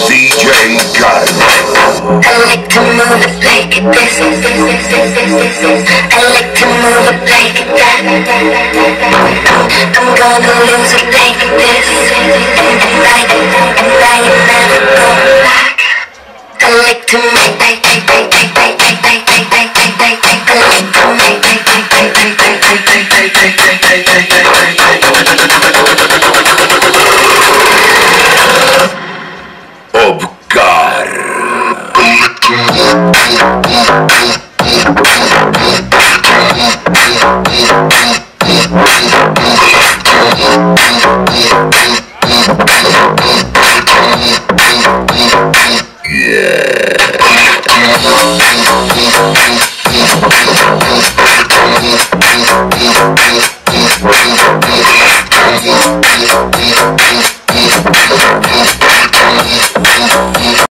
DJ Gun. I like to move it like this. I like to move it like that. I'm gonna lose it like this. And I never go back. I like to make Obcar. Yeah.